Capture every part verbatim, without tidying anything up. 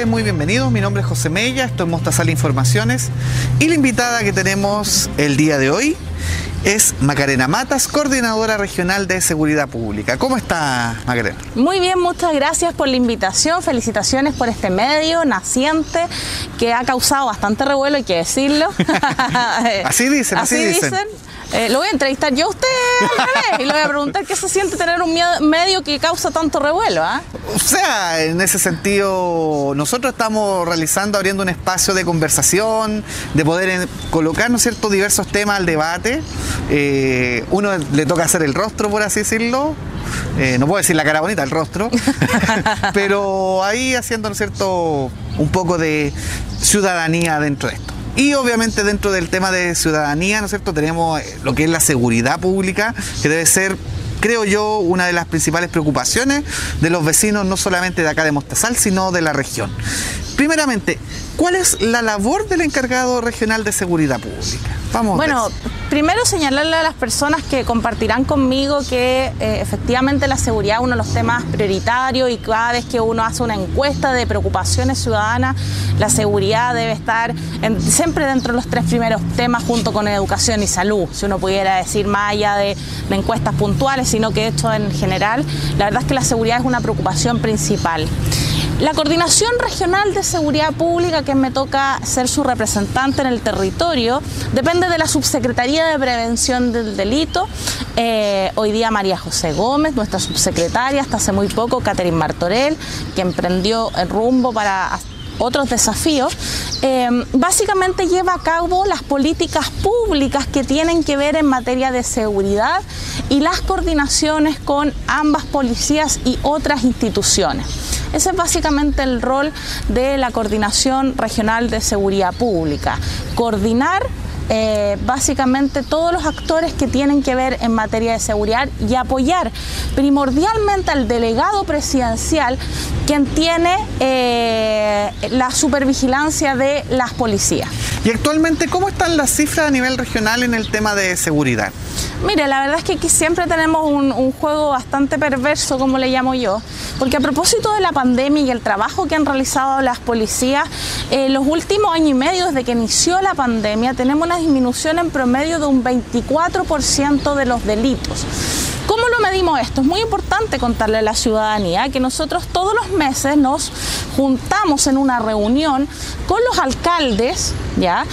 ustedes muy bienvenidos. Mi nombre es José Mella, esto es Mostazal Informaciones y la invitada que tenemos el día de hoy es Macarena Matas, Coordinadora Regional de Seguridad Pública. ¿Cómo está, Macarena? Muy bien, muchas gracias por la invitación, felicitaciones por este medio naciente que ha causado bastante revuelo, hay que decirlo. Así dicen, así, así dicen. dicen. Eh, lo voy a entrevistar yo a usted al revés y le voy a preguntar qué se siente tener un medio que causa tanto revuelo, ¿eh? O sea, en ese sentido, nosotros estamos realizando, abriendo un espacio de conversación, de poder en, colocar, ¿no es cierto?, diversos temas al debate. Eh, uno le toca hacer el rostro, por así decirlo. Eh, no puedo decir la cara bonita, el rostro. Pero ahí haciendo, ¿no es cierto?, un poco de ciudadanía dentro de esto. Y obviamente dentro del tema de ciudadanía, ¿no es cierto?, tenemos lo que es la seguridad pública, que debe ser, creo yo, una de las principales preocupaciones de los vecinos, no solamente de acá de Mostazal, sino de la región. Primeramente, ¿cuál es la labor del encargado regional de seguridad pública? Vamos. Bueno, primero señalarle a las personas que compartirán conmigo que eh, efectivamente la seguridad es uno de los temas prioritarios y cada vez que uno hace una encuesta de preocupaciones ciudadanas, la seguridad debe estar en, siempre dentro de los tres primeros temas junto con educación y salud, si uno pudiera decir más allá de, de encuestas puntuales, sino que esto en general, la verdad es que la seguridad es una preocupación principal. La Coordinación Regional de Seguridad Pública, que me toca ser su representante en el territorio, depende de la Subsecretaría de Prevención del Delito. Eh, hoy día María José Gómez, nuestra subsecretaria, hasta hace muy poco Catherine Martorell, que emprendió el rumbo para otros desafíos, eh, básicamente lleva a cabo las políticas públicas que tienen que ver en materia de seguridad y las coordinaciones con ambas policías y otras instituciones. Ese es básicamente el rol de la Coordinación Regional de Seguridad Pública, coordinar Eh, básicamente todos los actores que tienen que ver en materia de seguridad y apoyar primordialmente al delegado presidencial, quien tiene eh, la supervigilancia de las policías. Y actualmente, ¿cómo están las cifras a nivel regional en el tema de seguridad? Mire, la verdad es que aquí siempre tenemos un, un juego bastante perverso, como le llamo yo, porque a propósito de la pandemia y el trabajo que han realizado las policías, eh, los últimos años y medio desde que inició la pandemia tenemos una disminución en promedio de un veinticuatro por ciento de los delitos. ¿Cómo lo medimos esto? Es muy importante contarle a la ciudadanía que nosotros todos los meses nos juntamos en una reunión con los alcaldes, ¿ya?,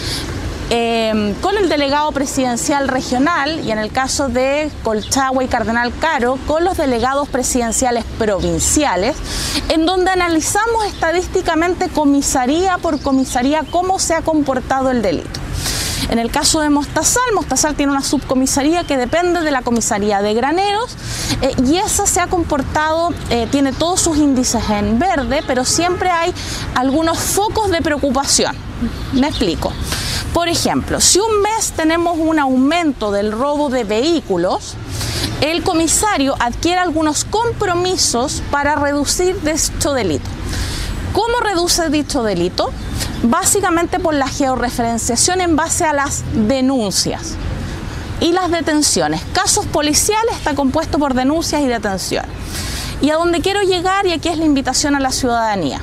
Eh, con el delegado presidencial regional y en el caso de Colchagua y Cardenal Caro, con los delegados presidenciales provinciales, en donde analizamos estadísticamente comisaría por comisaría cómo se ha comportado el delito. En el caso de Mostazal, Mostazal tiene una subcomisaría que depende de la comisaría de Graneros eh, y esa se ha comportado, eh, tiene todos sus índices en verde, pero siempre hay algunos focos de preocupación. Me explico. Por ejemplo, si un mes tenemos un aumento del robo de vehículos, el comisario adquiere algunos compromisos para reducir dicho delito. ¿Cómo reduce dicho delito? Básicamente por la georreferenciación en base a las denuncias y las detenciones. Casos policiales está compuesto por denuncias y detenciones. Y a donde quiero llegar, y aquí es la invitación a la ciudadanía.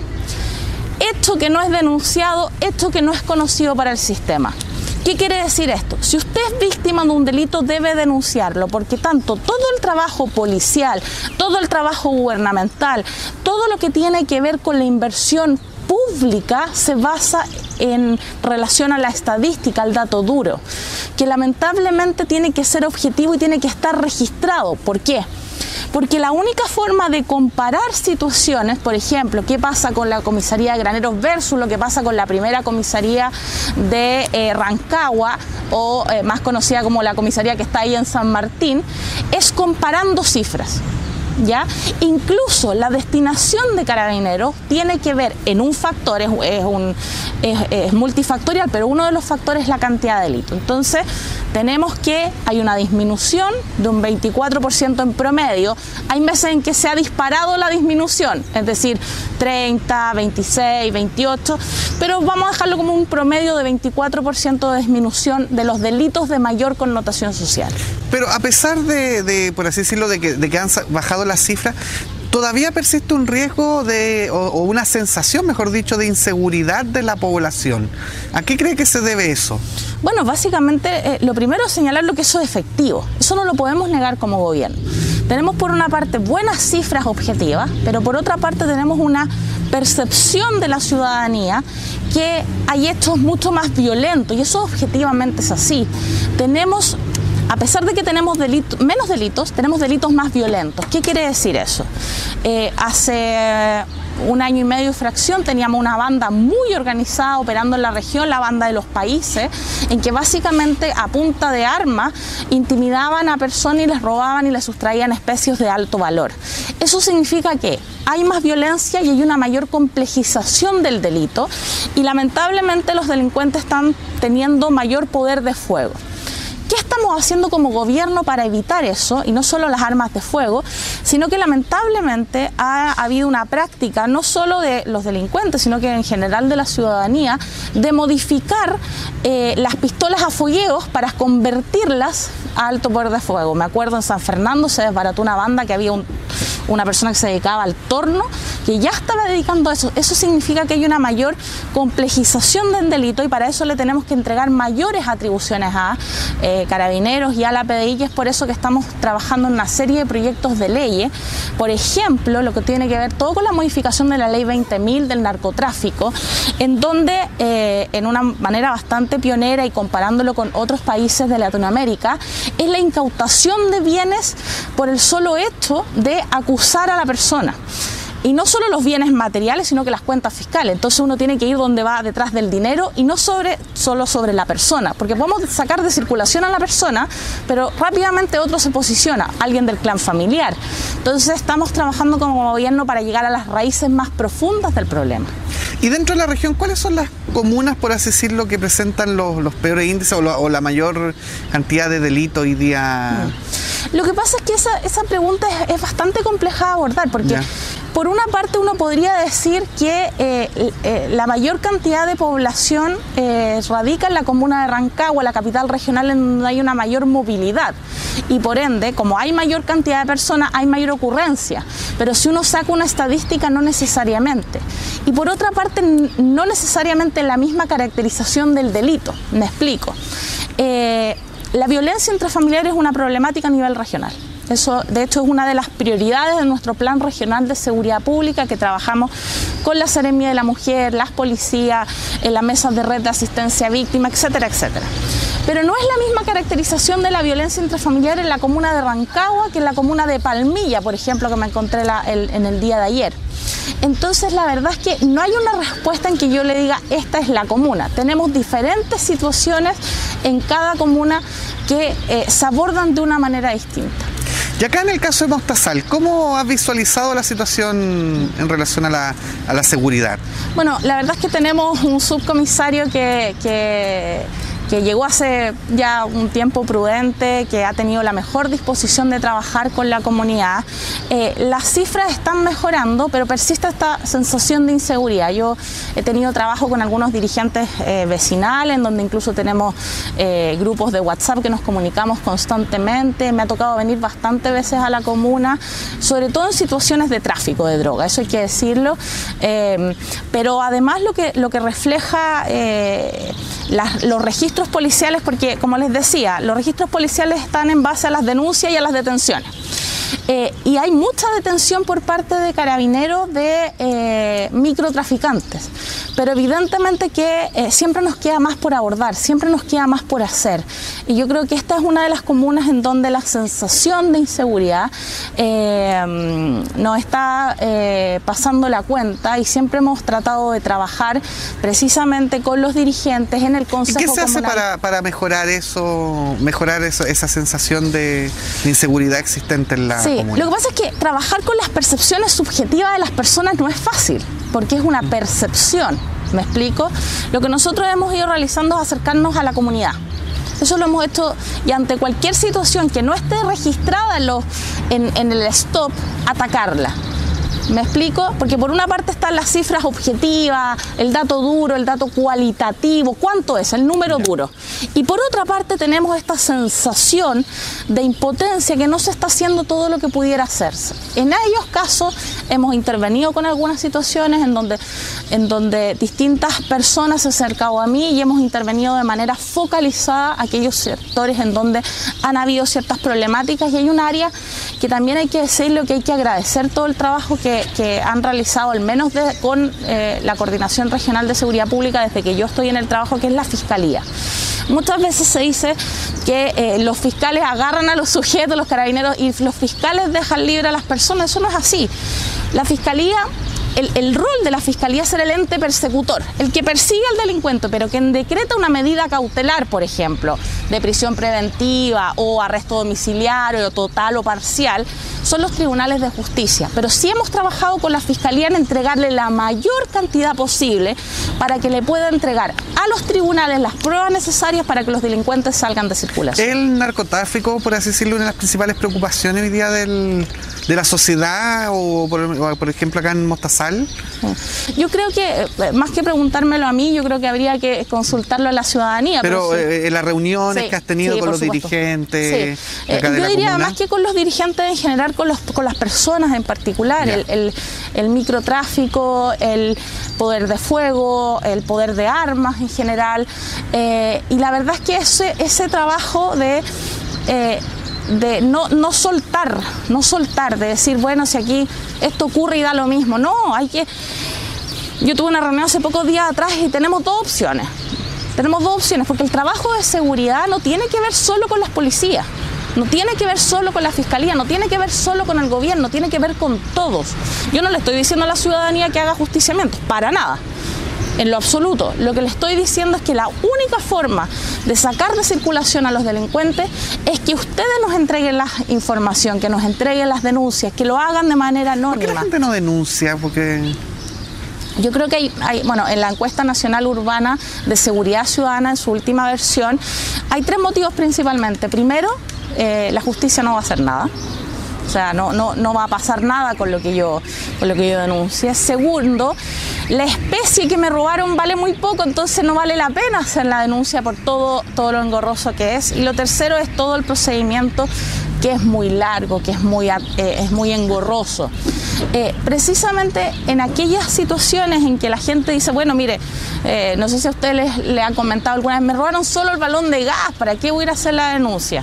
Esto que no es denunciado, esto que no es conocido para el sistema. ¿Qué quiere decir esto? Si usted es víctima de un delito, debe denunciarlo, porque tanto todo el trabajo policial, todo el trabajo gubernamental, todo lo que tiene que ver con la inversión pública se basa en relación a la estadística, al dato duro, que lamentablemente tiene que ser objetivo y tiene que estar registrado. ¿Por qué? Porque la única forma de comparar situaciones, por ejemplo, qué pasa con la comisaría de Graneros versus lo que pasa con la primera comisaría de eh, Rancagua, o eh, más conocida como la comisaría que está ahí en San Martín, es comparando cifras. ¿Ya? Incluso la destinación de carabineros tiene que ver en un factor, es, es, un, es, es multifactorial, pero uno de los factores es la cantidad de delito. Entonces tenemos que hay una disminución de un veinticuatro por ciento en promedio. Hay meses en que se ha disparado la disminución, es decir, treinta, veintiséis, veintiocho, pero vamos a dejarlo como un promedio de veinticuatro por ciento de disminución de los delitos de mayor connotación social. Pero a pesar de, de por así decirlo, de que, de que han bajado las cifras, ¿Todavía persiste un riesgo de, o, o una sensación, mejor dicho, de inseguridad de la población? ¿A qué cree que se debe eso? Bueno, básicamente eh, lo primero es señalar lo que eso es efectivo. Eso no lo podemos negar como gobierno. Tenemos por una parte buenas cifras objetivas, pero por otra parte tenemos una percepción de la ciudadanía que hay hechos mucho más violentos, y eso objetivamente es así. Tenemos, a pesar de que tenemos delitos, menos delitos, tenemos delitos más violentos. ¿Qué quiere decir eso? Eh, hace un año y medio y fracción teníamos una banda muy organizada operando en la región, la banda de los países, en que básicamente a punta de armas intimidaban a personas y les robaban y les sustraían especies de alto valor. Eso significa que hay más violencia y hay una mayor complejización del delito, y lamentablemente los delincuentes están teniendo mayor poder de fuego. ¿Qué estamos haciendo como gobierno para evitar eso? Y no solo las armas de fuego, sino que lamentablemente ha habido una práctica, no solo de los delincuentes, sino que en general de la ciudadanía, de modificar eh, las pistolas a fogueos para convertirlas a alto poder de fuego. Me acuerdo en San Fernando se desbarató una banda que había un, una persona que se dedicaba al torno, que ya estaba dedicando a eso. Eso significa que hay una mayor complejización del delito, y para eso le tenemos que entregar mayores atribuciones a eh, Carabineros y a la P D I, y es por eso que estamos trabajando en una serie de proyectos de leyes. Por ejemplo, lo que tiene que ver todo con la modificación de la ley veinte mil del narcotráfico, en donde eh, en una manera bastante pionera y comparándolo con otros países de Latinoamérica, es la incautación de bienes por el solo hecho de acusar a la persona. Y no solo los bienes materiales, sino que las cuentas fiscales. Entonces uno tiene que ir donde va detrás del dinero y no sobre, solo sobre la persona. Porque podemos sacar de circulación a la persona, pero rápidamente otro se posiciona, alguien del clan familiar. Entonces estamos trabajando como gobierno para llegar a las raíces más profundas del problema. Y dentro de la región, ¿cuáles son las comunas, por así decirlo, que presentan los, los peores índices o, lo, o la mayor cantidad de delitos hoy día? Lo que pasa es que esa, esa pregunta es, es bastante compleja de abordar, porque ya. Por una parte uno podría decir que eh, eh, la mayor cantidad de población eh, radica en la comuna de Rancagua, la capital regional, en donde hay una mayor movilidad, y por ende, como hay mayor cantidad de personas, hay mayor ocurrencia, pero si uno saca una estadística, no necesariamente. Y por otra parte, no necesariamente la misma caracterización del delito. Me explico. Eh, la violencia intrafamiliar es una problemática a nivel regional. Eso, de hecho, es una de las prioridades de nuestro Plan Regional de Seguridad Pública, que trabajamos con la Seremia de la Mujer, las policías, en las mesas de red de asistencia a víctimas, etcétera, etcétera. Pero no es la misma caracterización de la violencia intrafamiliar en la comuna de Rancagua que en la comuna de Palmilla, por ejemplo, que me encontré la, el, en el día de ayer. Entonces, la verdad es que no hay una respuesta en que yo le diga esta es la comuna. Tenemos diferentes situaciones en cada comuna que eh, se abordan de una manera distinta. Y acá en el caso de Mostazal, ¿cómo has visualizado la situación en relación a la, a la seguridad? Bueno, la verdad es que tenemos un subcomisario que... que que llegó hace ya un tiempo prudente, que ha tenido la mejor disposición de trabajar con la comunidad. Eh, las cifras están mejorando, pero persiste esta sensación de inseguridad. Yo he tenido trabajo con algunos dirigentes eh, vecinales, en donde incluso tenemos eh, grupos de WhatsApp que nos comunicamos constantemente. Me ha tocado venir bastantes veces a la comuna, sobre todo en situaciones de tráfico de droga, eso hay que decirlo. Eh, pero además lo que, lo que refleja eh, las, los registros policiales, porque como les decía, los registros policiales están en base a las denuncias y a las detenciones. Eh, y hay mucha detención por parte de Carabineros de eh, microtraficantes, pero evidentemente que eh, siempre nos queda más por abordar, siempre nos queda más por hacer, y yo creo que esta es una de las comunas en donde la sensación de inseguridad eh, nos está eh, pasando la cuenta, y siempre hemos tratado de trabajar precisamente con los dirigentes en el Consejo Comunal. ¿Y qué se comunal. hace para, para mejorar eso, mejorar eso, esa sensación de, de inseguridad existente en la Sí, comuna? lo que pasa es que trabajar con las percepciones subjetivas de las personas no es fácil, porque es una percepción, ¿me explico? Lo que nosotros hemos ido realizando es acercarnos a la comunidad. Eso lo hemos hecho, y ante cualquier situación que no esté registrada en, los, en, en el stop, atacarla. ¿Me explico? Porque por una parte están las cifras objetivas, el dato duro, el dato cualitativo, ¿cuánto es? El número duro. Y por otra parte tenemos esta sensación de impotencia, que no se está haciendo todo lo que pudiera hacerse. En aquellos casos hemos intervenido con algunas situaciones en donde, en donde distintas personas se han acercado a mí y hemos intervenido de manera focalizada a aquellos sectores en donde han habido ciertas problemáticas, y hay un área que también hay que decirlo, que hay que agradecer todo el trabajo que que han realizado, al menos de, con eh, la Coordinación Regional de Seguridad Pública desde que yo estoy en el trabajo, que es la Fiscalía. Muchas veces se dice que eh, los fiscales agarran a los sujetos, los carabineros, y los fiscales dejan libre a las personas. Eso no es así. La Fiscalía... El, el rol de la Fiscalía es ser el ente persecutor, el que persigue al delincuente, pero quien decreta una medida cautelar, por ejemplo, de prisión preventiva o arresto domiciliario total o parcial, son los tribunales de justicia. Pero sí hemos trabajado con la Fiscalía en entregarle la mayor cantidad posible para que le pueda entregar a los tribunales las pruebas necesarias para que los delincuentes salgan de circulación. ¿El narcotráfico, por así decirlo, una de las principales preocupaciones hoy día del, de la sociedad, o por, por ejemplo acá en Mostazal? Yo creo que, más que preguntármelo a mí, yo creo que habría que consultarlo a la ciudadanía. Pero, pero sí. en las reuniones sí, que has tenido sí, con los supuesto. dirigentes, sí. acá eh, de yo la diría, comuna, más que con los dirigentes en general, con, los, con las personas en particular, el, el, el microtráfico, el poder de fuego, el poder de armas en general, eh, y la verdad es que ese, ese trabajo de... Eh, de no, no soltar, no soltar, de decir, bueno, si aquí esto ocurre y da lo mismo. No, hay que... Yo tuve una reunión hace pocos días atrás y tenemos dos opciones. Tenemos dos opciones, porque el trabajo de seguridad no tiene que ver solo con las policías, no tiene que ver solo con la Fiscalía, no tiene que ver solo con el gobierno, tiene que ver con todos. Yo no le estoy diciendo a la ciudadanía que haga justiciamientos, para nada. En lo absoluto. Lo que le estoy diciendo es que la única forma de sacar de circulación a los delincuentes es que ustedes nos entreguen la información, que nos entreguen las denuncias, que lo hagan de manera anónima. ¿Por qué la gente no denuncia? Porque... Yo creo que hay, hay, bueno, en la encuesta nacional urbana de seguridad ciudadana, en su última versión, hay tres motivos principalmente. Primero, eh, la justicia no va a hacer nada. O sea, no, no, no va a pasar nada con lo que yo, con lo que yo denuncie. Segundo, la especie que me robaron vale muy poco, entonces no vale la pena hacer la denuncia por todo, todo lo engorroso que es. Y lo tercero es todo el procedimiento, que es muy largo, que es muy, eh, es muy engorroso. Eh, precisamente en aquellas situaciones en que la gente dice, bueno, mire, eh, no sé si a ustedes les, le han comentado alguna vez, me robaron solo el balón de gas, ¿para qué voy a ir a hacer la denuncia?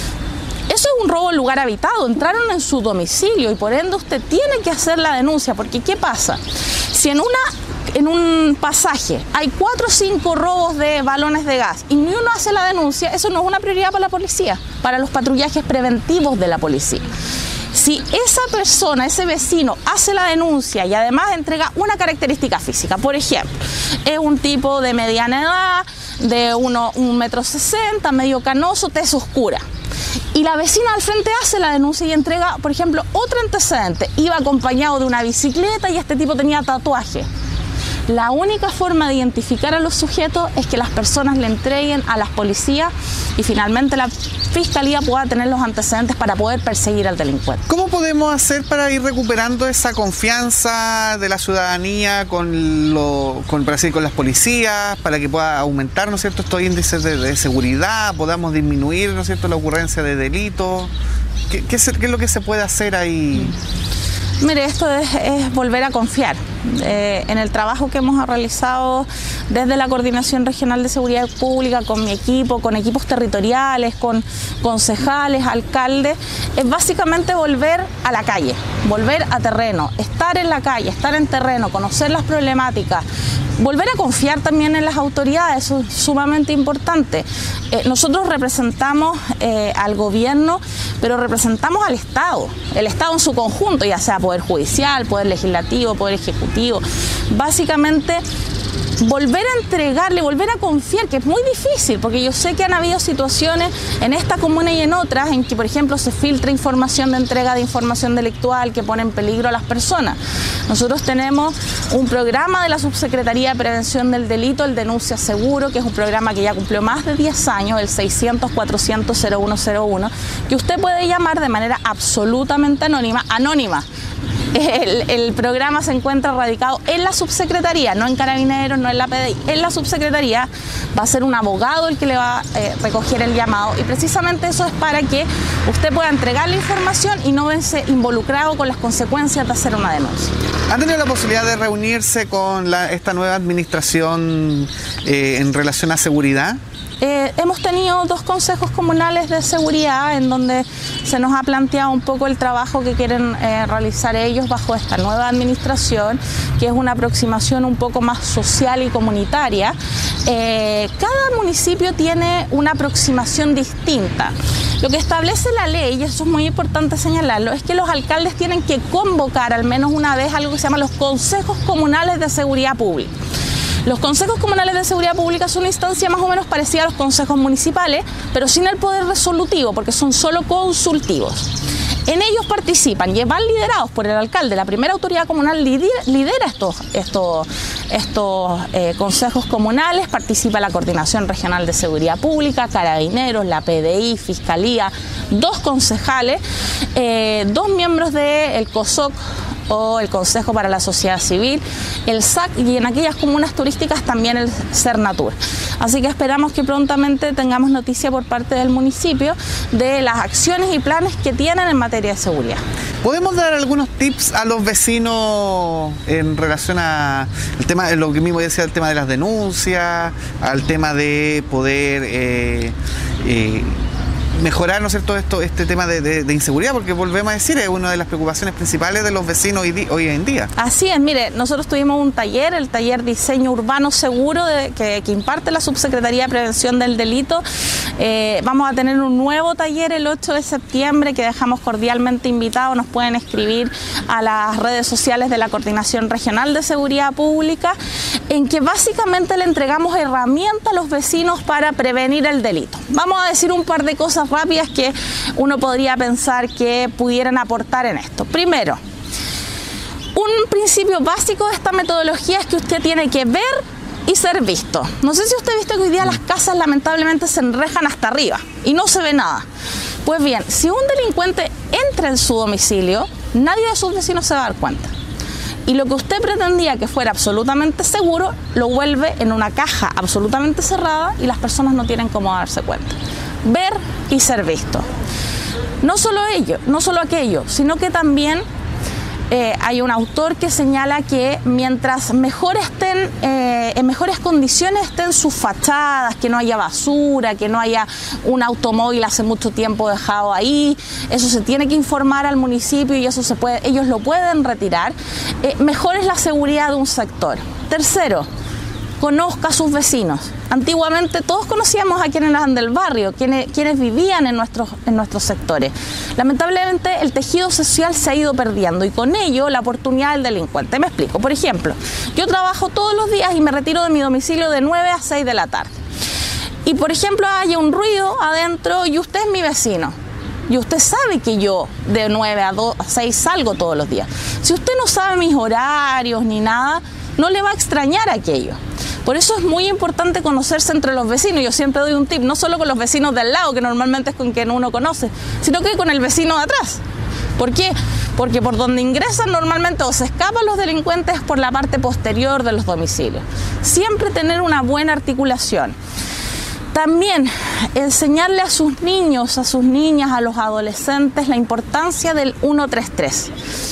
Eso es un robo en lugar habitado, entraron en su domicilio y por ende usted tiene que hacer la denuncia, porque ¿qué pasa? Si en, una, en un pasaje hay cuatro o cinco robos de balones de gas y ni uno hace la denuncia, eso no es una prioridad para la policía, para los patrullajes preventivos de la policía. Si esa persona, ese vecino, hace la denuncia y además entrega una característica física, por ejemplo, es un tipo de mediana edad, de uno, un metro sesenta, medio canoso, tez oscura, y la vecina al frente hace la denuncia y entrega, por ejemplo, otro antecedente, iba acompañado de una bicicleta y este tipo tenía tatuaje. La única forma de identificar a los sujetos es que las personas le entreguen a las policías y finalmente la Fiscalía pueda tener los antecedentes para poder perseguir al delincuente. ¿Cómo podemos hacer para ir recuperando esa confianza de la ciudadanía con, lo, con, para decir, con las policías, para que pueda aumentar, ¿no es cierto?, estos índices de, de seguridad, podamos disminuir, ¿no es cierto?, la ocurrencia de delitos? ¿Qué, qué, es, ¿Qué es lo que se puede hacer ahí? Mire, esto es, es volver a confiar eh, en el trabajo que hemos realizado desde la Coordinación Regional de Seguridad Pública, con mi equipo, con equipos territoriales, con concejales, alcaldes. Es básicamente volver a la calle, volver a terreno, estar en la calle, estar en terreno, conocer las problemáticas, volver a confiar también en las autoridades, eso es sumamente importante. Eh, nosotros representamos eh, al gobierno, pero representamos al Estado, el Estado en su conjunto, ya sea Poder Judicial, Poder Legislativo, Poder Ejecutivo. Básicamente, volver a entregarle, volver a confiar, que es muy difícil, porque yo sé que han habido situaciones en esta comuna y en otras en que, por ejemplo, se filtra información de entrega de información delictual que pone en peligro a las personas. Nosotros tenemos un programa de la Subsecretaría de Prevención del Delito, el Denuncia Seguro, que es un programa que ya cumplió más de diez años, el seiscientos, cuatrocientos, cero uno cero uno, que usted puede llamar de manera absolutamente anónima, anónima. El, el programa se encuentra radicado en la subsecretaría, no en Carabineros, no en la P D I, en la subsecretaría. Va a ser un abogado el que le va a eh, recoger el llamado, y precisamente eso es para que usted pueda entregar la información y no verse involucrado con las consecuencias de hacer una denuncia. ¿Han tenido la posibilidad de reunirse con la, esta nueva administración eh, en relación a seguridad? Eh, hemos tenido dos consejos comunales de seguridad en donde se nos ha planteado un poco el trabajo que quieren eh, realizar ellos bajo esta nueva administración, que es una aproximación un poco más social y comunitaria. Eh, cada municipio tiene una aproximación distinta. Lo que establece la ley, y eso es muy importante señalarlo, es que los alcaldes tienen que convocar al menos una vez algo que se llama los consejos comunales de seguridad pública. Los consejos comunales de seguridad pública son una instancia más o menos parecida a los consejos municipales, pero sin el poder resolutivo, porque son solo consultivos. En ellos participan y van liderados por el alcalde. La primera autoridad comunal lidera estos, estos, estos eh, consejos comunales. Participa la Coordinación Regional de Seguridad Pública, Carabineros, la P D I, Fiscalía, dos concejales, eh, dos miembros del COSOC, o el Consejo para la Sociedad Civil, el S A C, y en aquellas comunas turísticas también el Cernatur. Así que esperamos que prontamente tengamos noticia por parte del municipio de las acciones y planes que tienen en materia de seguridad. ¿Podemos dar algunos tips a los vecinos en relación a el tema, lo que mismo decía, el tema de las denuncias, al tema de poder eh, eh, mejorar, ¿no es cierto?, esto, este tema de, de, de inseguridad, porque volvemos a decir, es una de las preocupaciones principales de los vecinos hoy, hoy en día? Así es, mire, nosotros tuvimos un taller, el taller Diseño Urbano Seguro, de, que, que imparte la Subsecretaría de Prevención del Delito. Eh, vamos a tener un nuevo taller el ocho de septiembre que dejamos cordialmente invitados. Nos pueden escribir a las redes sociales de la Coordinación Regional de Seguridad Pública, en que básicamente le entregamos herramientas a los vecinos para prevenir el delito. Vamos a decir un par de cosas rápidas que uno podría pensar que pudieran aportar en esto. Primero, un principio básico de esta metodología es que usted tiene que ver y ser visto. No sé si usted ha visto que hoy día las casas lamentablemente se enrejan hasta arriba y no se ve nada. Pues bien, si un delincuente entra en su domicilio, nadie de sus vecinos se va a dar cuenta. Y lo que usted pretendía que fuera absolutamente seguro, lo vuelve en una caja absolutamente cerrada y las personas no tienen cómo darse cuenta. Ver y ser visto. No solo ello, no solo aquello, sino que también eh, hay un autor que señala que mientras mejor estén, eh, en mejores condiciones estén sus fachadas, que no haya basura, que no haya un automóvil hace mucho tiempo dejado ahí, eso se tiene que informar al municipio y eso se puede, ellos lo pueden retirar, eh, mejor es la seguridad de un sector. Tercero, conozca a sus vecinos. Antiguamente todos conocíamos a quienes eran del barrio, quienes, quienes vivían en nuestros, en nuestros sectores. Lamentablemente el tejido social se ha ido perdiendo y con ello la oportunidad del delincuente. Me explico. Por ejemplo, yo trabajo todos los días y me retiro de mi domicilio de nueve a seis de la tarde. Y por ejemplo hay un ruido adentro y usted es mi vecino. Y usted sabe que yo de nueve a seis salgo todos los días. Si usted no sabe mis horarios ni nada, no le va a extrañar aquello. Por eso es muy importante conocerse entre los vecinos. Yo siempre doy un tip, no solo con los vecinos del lado, que normalmente es con quien uno conoce, sino que con el vecino de atrás. ¿Por qué? Porque por donde ingresan normalmente o se escapan los delincuentes por la parte posterior de los domicilios. Siempre tener una buena articulación. También enseñarle a sus niños, a sus niñas, a los adolescentes la importancia del uno tres tres.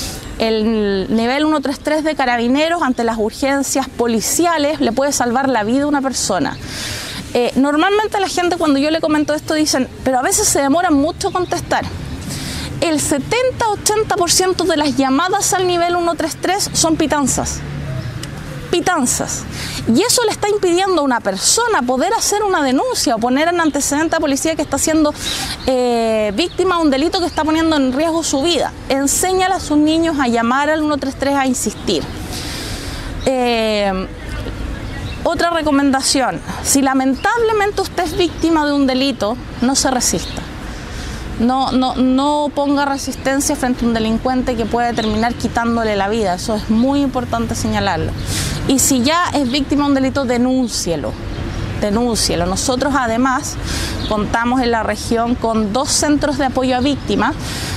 El nivel uno tres tres de Carabineros ante las urgencias policiales le puede salvar la vida a una persona. Eh, normalmente la gente cuando yo le comento esto dicen, pero a veces se demoran mucho contestar. El setenta a ochenta por ciento de las llamadas al nivel uno tres tres son pitanzas. Pitanzas. Y eso le está impidiendo a una persona poder hacer una denuncia o poner en antecedente a policía que está siendo eh, víctima de un delito que está poniendo en riesgo su vida. Enséñale a sus niños a llamar al uno tres tres, a insistir. Eh, otra recomendación, si lamentablemente usted es víctima de un delito, no se resista. No, no, no ponga resistencia frente a un delincuente que puede terminar quitándole la vida. Eso es muy importante señalarlo. Y si ya es víctima de un delito, denúncielo. Denúncielo. Nosotros además contamos en la región con dos centros de apoyo a víctimas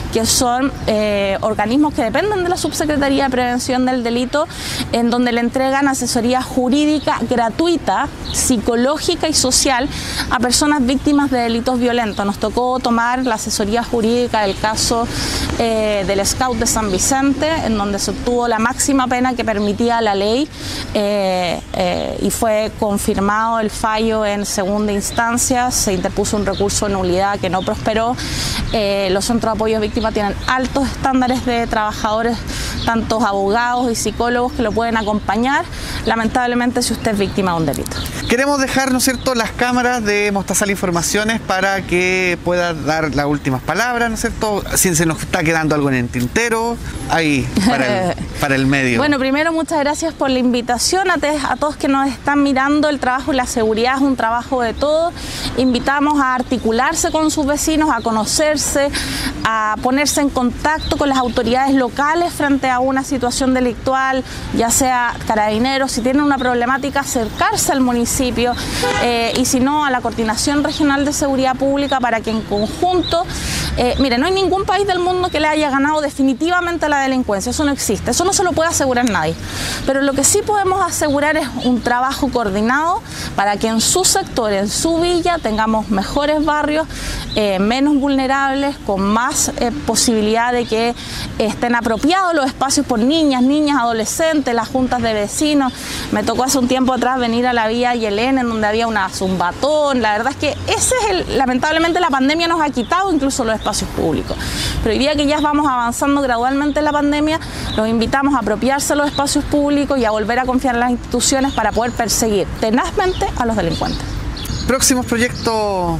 que son eh, organismos que dependen de la Subsecretaría de Prevención del Delito, en donde le entregan asesoría jurídica gratuita, psicológica y social a personas víctimas de delitos violentos. Nos tocó tomar la asesoría jurídica del caso eh, del Scout de San Vicente, en donde se obtuvo la máxima pena que permitía la ley eh, eh, y fue confirmado el fallo en segunda instancia, se interpuso un recurso de nulidad que no prosperó. Eh, los centros de apoyo a víctimas tienen altos estándares de trabajadores, tantos abogados y psicólogos que lo pueden acompañar, lamentablemente, si usted es víctima de un delito. Queremos dejar, ¿no es cierto?, las cámaras de Mostazal Informaciones para que pueda dar las últimas palabras, ¿no es cierto? Si se nos está quedando algo en el tintero, ahí, para el, para el medio. Bueno, primero, muchas gracias por la invitación a, te, a todos que nos están mirando. El trabajo y la seguridad es un trabajo de todos. Invitamos a articularse con sus vecinos, a conocerse, a ponerse en contacto con las autoridades locales frente a una situación delictual, ya sea carabineros, si tienen una problemática, acercarse al municipio eh, y si no, a la Coordinación Regional de Seguridad Pública, para que en conjunto, eh, mire, no hay ningún país del mundo que le haya ganado definitivamente la delincuencia, eso no existe, eso no se lo puede asegurar nadie, pero lo que sí podemos asegurar es un trabajo coordinado para que en su sector, en su villa, tengamos mejores barrios, eh, menos vulnerables, con más eh, posibilidad de que estén apropiados los espacios por niñas, niñas, adolescentes, las juntas de vecinos. Me tocó hace un tiempo atrás venir a la vía Yelén, en donde había una zumbatón. La verdad es que ese es el, lamentablemente la pandemia nos ha quitado incluso los espacios públicos. Pero hoy día que ya vamos avanzando gradualmente en la pandemia, los invitamos a apropiarse de los espacios públicos y a volver a confiar en las instituciones para poder perseguir tenazmente a los delincuentes. ¿Próximos proyectos?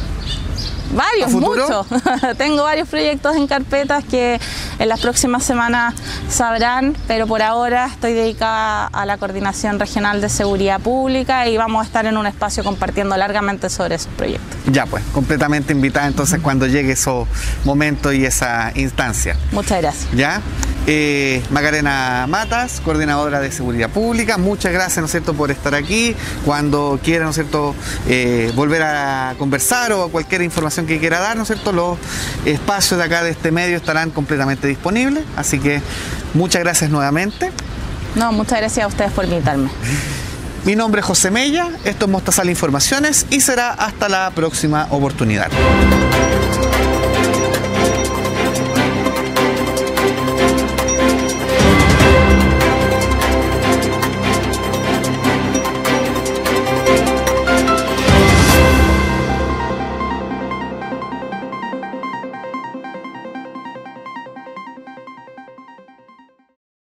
Varios, muchos. Tengo varios proyectos en carpetas que en las próximas semanas sabrán, pero por ahora estoy dedicada a la Coordinación Regional de Seguridad Pública y vamos a estar en un espacio compartiendo largamente sobre esos proyectos. Ya pues, completamente invitada entonces cuando llegue esos momentos y esa instancia. Muchas gracias. ¿Ya? Eh, Macarena Matas, Coordinadora de Seguridad Pública, muchas gracias, ¿no es cierto?, por estar aquí. Cuando quiera, ¿no es cierto?, eh, volver a conversar o cualquier información que quiera dar, ¿no es cierto?, los espacios de acá de este medio estarán completamente disponibles, así que muchas gracias nuevamente. No, muchas gracias a ustedes por invitarme. Mi nombre es José Mella, esto es Mostazal Informaciones y será hasta la próxima oportunidad.